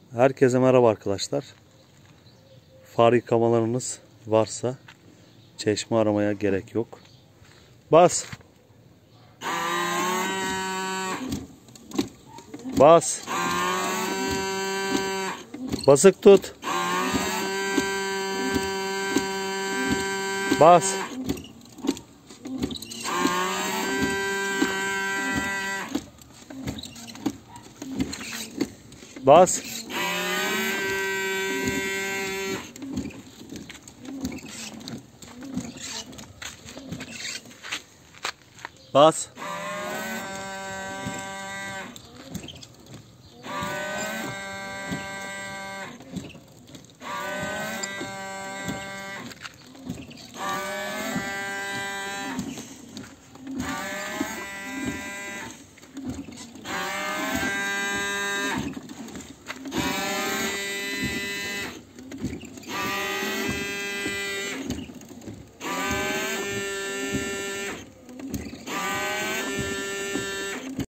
Herkese merhaba arkadaşlar. Far yıkamalarınız varsa çeşme aramaya gerek yok. Bas. Bas. Basık tut. Bas. Bas. Bas.